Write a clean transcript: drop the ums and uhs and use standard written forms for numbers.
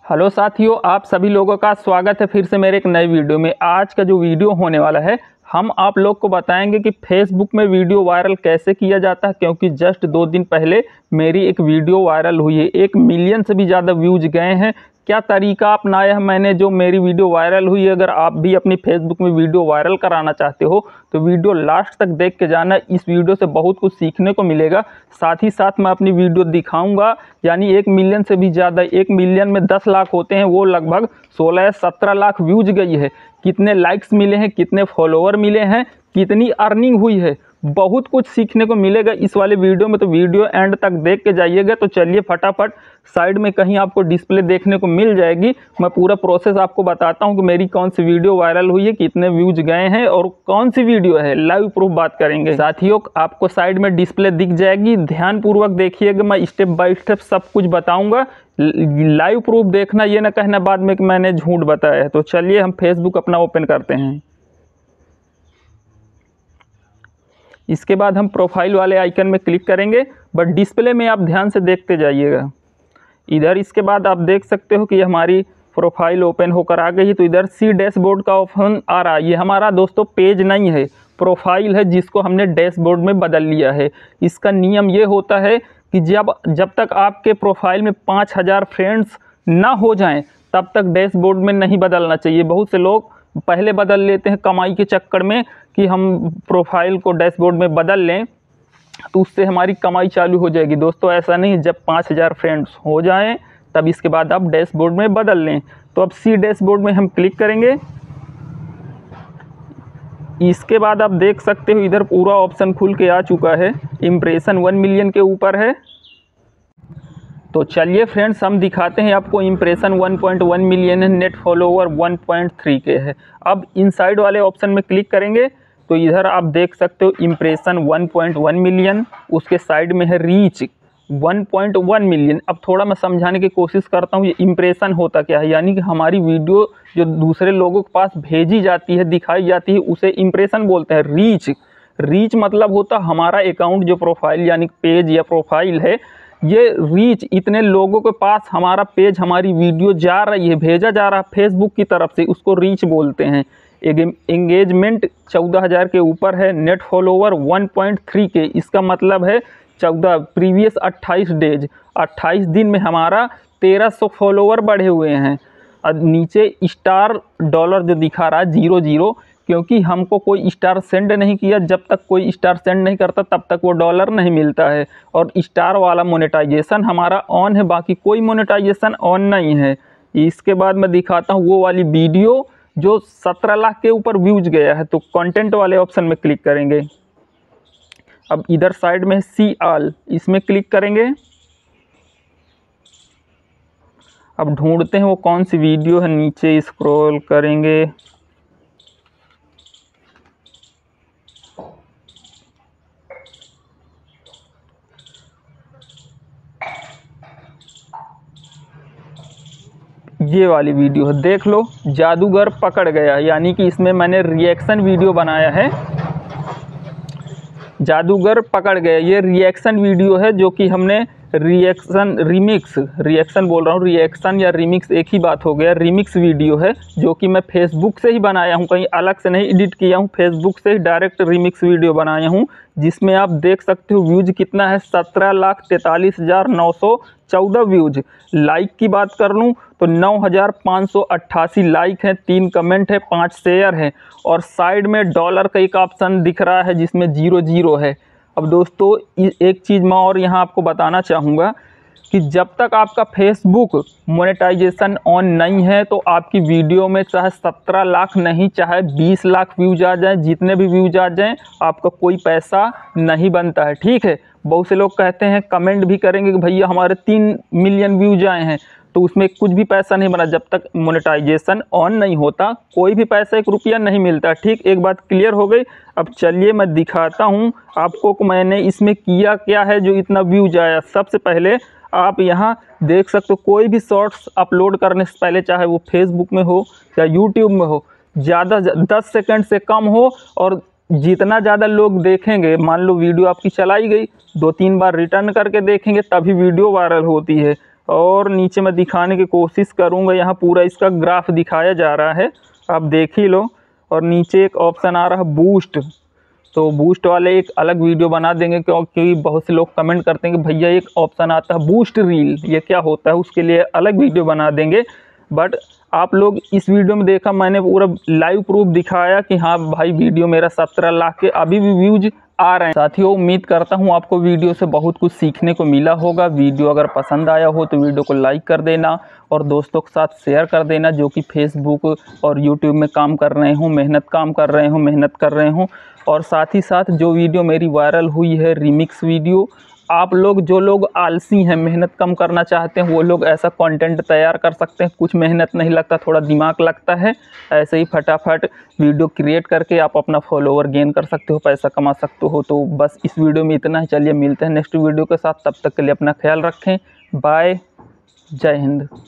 Hello साथियों, आप सभी लोगों का स्वागत है फिर से मेरे एक नए वीडियो में। आज का जो वीडियो होने वाला है, हम आप लोग को बताएंगे कि फेसबुक में वीडियो वायरल कैसे किया जाता है। क्योंकि जस्ट 2 दिन पहले मेरी एक वीडियो वायरल हुई है, 1 मिलियन से भी ज़्यादा व्यूज गए हैं। क्या तरीका अपनाया है मैंने जो मेरी वीडियो वायरल हुई है। अगर आप भी अपनी फेसबुक में वीडियो वायरल कराना चाहते हो तो वीडियो लास्ट तक देख के जाना। इस वीडियो से बहुत कुछ सीखने को मिलेगा। साथ ही साथ मैं अपनी वीडियो दिखाऊंगा, यानी 1 मिलियन से भी ज़्यादा, 1 मिलियन में 10 लाख होते हैं, वो लगभग 16 या 17 लाख व्यूज गई है। कितने लाइक्स मिले हैं, कितने फॉलोवर मिले हैं, कितनी अर्निंग हुई है, बहुत कुछ सीखने को मिलेगा इस वाले वीडियो में। तो वीडियो एंड तक देख के जाइएगा। तो चलिए फटाफट, साइड में कहीं आपको डिस्प्ले देखने को मिल जाएगी, मैं पूरा प्रोसेस आपको बताता हूं कि मेरी कौन सी वीडियो वायरल हुई है, कितने व्यूज गए हैं और कौन सी वीडियो है। लाइव प्रूफ बात करेंगे साथियों। आपको साइड में डिस्प्ले दिख जाएगी, ध्यानपूर्वक देखिएगा। मैं स्टेप बाय स्टेप सब कुछ बताऊंगा। लाइव प्रूफ देखना, ये ना कहना बाद में कि मैंने झूठ बताया है। तो चलिए हम फेसबुक अपना ओपन करते हैं। इसके बाद हम प्रोफाइल वाले आइकन में क्लिक करेंगे, बट डिस्प्ले में आप ध्यान से देखते जाइएगा इधर। इसके बाद आप देख सकते हो कि हमारी प्रोफाइल ओपन होकर आ गई है। तो इधर सी डैशबोर्ड का ऑप्शन आ रहा है। ये हमारा दोस्तों पेज नहीं है, प्रोफाइल है, जिसको हमने डैशबोर्ड में बदल लिया है। इसका नियम ये होता है कि जब तक आपके प्रोफाइल में 5000 फ्रेंड्स ना हो जाएं तब तक डैशबोर्ड में नहीं बदलना चाहिए। बहुत से लोग पहले बदल लेते हैं कमाई के चक्कर में कि हम प्रोफाइल को डैशबोर्ड में बदल लें तो उससे हमारी कमाई चालू हो जाएगी। दोस्तों ऐसा नहीं, जब 5000 फ्रेंड्स हो जाएं तब इसके बाद आप डैशबोर्ड में बदल लें। तो अब सी डैशबोर्ड में हम क्लिक करेंगे। इसके बाद आप देख सकते हो इधर पूरा ऑप्शन खुल के आ चुका है। इम्प्रेशन 1 मिलियन के ऊपर है। तो चलिए फ्रेंड्स, हम दिखाते हैं आपको। इम्प्रेशन 1.1 मिलियन है, नेट फॉलोवर 1.3 के है। अब इनसाइड वाले ऑप्शन में क्लिक करेंगे तो इधर आप देख सकते हो इम्प्रेशन 1.1 मिलियन, उसके साइड में है रीच 1.1 मिलियन। अब थोड़ा मैं समझाने की कोशिश करता हूँ ये इम्प्रेशन होता क्या है। यानी कि हमारी वीडियो जो दूसरे लोगों के पास भेजी जाती है, दिखाई जाती है, उसे इम्प्रेशन बोलते हैं। रीच मतलब होता हमारा अकाउंट जो प्रोफाइल यानी पेज या प्रोफाइल है, ये रीच, इतने लोगों के पास हमारा पेज, हमारी वीडियो जा रही है, भेजा जा रहा है फेसबुक की तरफ से, उसको रीच बोलते हैं। एंगेजमेंट 14000 के ऊपर है, नेट फॉलोवर 1.3 के। इसका मतलब है 14 प्रीवियस 28 डेज, 28 दिन में हमारा 1300 फॉलोवर बढ़े हुए हैं। और नीचे स्टार डॉलर जो दिखा रहा है 00, क्योंकि हमको कोई स्टार सेंड नहीं किया। जब तक कोई स्टार सेंड नहीं करता तब तक वो डॉलर नहीं मिलता है। और स्टार वाला मोनेटाइजेशन हमारा ऑन है, बाकी कोई मोनेटाइजेशन ऑन नहीं है। इसके बाद मैं दिखाता हूँ वो वाली वीडियो जो 17 लाख के ऊपर व्यूज गया है। तो कंटेंट वाले ऑप्शन में क्लिक करेंगे। अब इधर साइड में सी ऑल, इसमें क्लिक करेंगे। अब ढूंढते हैं वो कौन सी वीडियो है, नीचे स्क्रॉल करेंगे। ये वाली वीडियो है, देख लो, जादूगर पकड़ गया। यानी कि इसमें मैंने रिएक्शन वीडियो बनाया है, जादूगर पकड़ गया। ये रिएक्शन वीडियो है जो कि हमने रिएक्शन बोल रहा हूँ, रिएक्शन या रिमिक्स एक ही बात हो गया। रिमिक्स वीडियो है जो कि मैं फेसबुक से ही बनाया हूँ, कहीं अलग से नहीं एडिट किया हूँ, फेसबुक से ही डायरेक्ट रिमिक्स वीडियो बनाया हूँ। जिसमें आप देख सकते हो व्यूज कितना है, 17,43,914 व्यूज। लाइक की बात कर लूँ तो 9,588 लाइक हैं, 3 कमेंट है, 5 शेयर हैं। और साइड में डॉलर का एक ऑप्शन दिख रहा है जिसमें 00 है। अब दोस्तों एक चीज़ मैं और यहाँ आपको बताना चाहूँगा कि जब तक आपका फेसबुक मोनेटाइजेशन ऑन नहीं है तो आपकी वीडियो में चाहे 17 लाख नहीं, चाहे 20 लाख व्यूज आ जाएं, जितने भी व्यूज आ जाएं, आपका कोई पैसा नहीं बनता है। ठीक है, बहुत से लोग कहते हैं, कमेंट भी करेंगे कि भैया हमारे 3 मिलियन व्यूज आए हैं, तो उसमें कुछ भी पैसा नहीं बना। जब तक मोनेटाइजेशन ऑन नहीं होता कोई भी पैसा, 1 रुपया नहीं मिलता। ठीक, एक बात क्लियर हो गई। अब चलिए मैं दिखाता हूँ आपको कि मैंने इसमें किया क्या है जो इतना व्यूज आया। सबसे पहले आप यहाँ देख सकते हो, कोई भी शॉर्ट्स अपलोड करने से पहले, चाहे वो फेसबुक में हो या यूट्यूब में हो, ज़्यादा 10 सेकंड से कम हो और जितना ज़्यादा लोग देखेंगे, मान लो वीडियो आपकी चलाई गई, 2-3 बार रिटर्न करके देखेंगे तभी वीडियो वायरल होती है। और नीचे मैं दिखाने की कोशिश करूँगा। यहाँ पूरा इसका ग्राफ दिखाया जा रहा है, आप देख ही लो। और नीचे एक ऑप्शन आ रहा है बूस्ट, तो बूस्ट वाले एक अलग वीडियो बना देंगे, क्योंकि बहुत से लोग कमेंट करते हैं कि भैया एक ऑप्शन आता है बूस्ट रील, ये क्या होता है, उसके लिए अलग वीडियो बना देंगे। बट आप लोग इस वीडियो में देखा, मैंने पूरा लाइव प्रूफ दिखाया कि हाँ भाई वीडियो मेरा 17 लाख के अभी भी व्यूज आ रहे हैं। साथियों, उम्मीद करता हूँ आपको वीडियो से बहुत कुछ सीखने को मिला होगा। वीडियो अगर पसंद आया हो तो वीडियो को लाइक कर देना और दोस्तों के साथ शेयर कर देना, जो कि फेसबुक और यूट्यूब में काम कर रहे हों, मेहनत कर रहे हों। और साथ ही साथ जो वीडियो मेरी वायरल हुई है रीमिक्स वीडियो, आप लोग जो लोग आलसी हैं, मेहनत कम करना चाहते हैं, वो लोग ऐसा कंटेंट तैयार कर सकते हैं। कुछ मेहनत नहीं लगता, थोड़ा दिमाग लगता है। ऐसे ही फटाफट वीडियो क्रिएट करके आप अपना फॉलोवर गेन कर सकते हो, पैसा कमा सकते हो। तो बस इस वीडियो में इतना ही। चलिए मिलते हैं नेक्स्ट वीडियो के साथ, तब तक के लिए अपना ख्याल रखें। बाय, जय हिंद।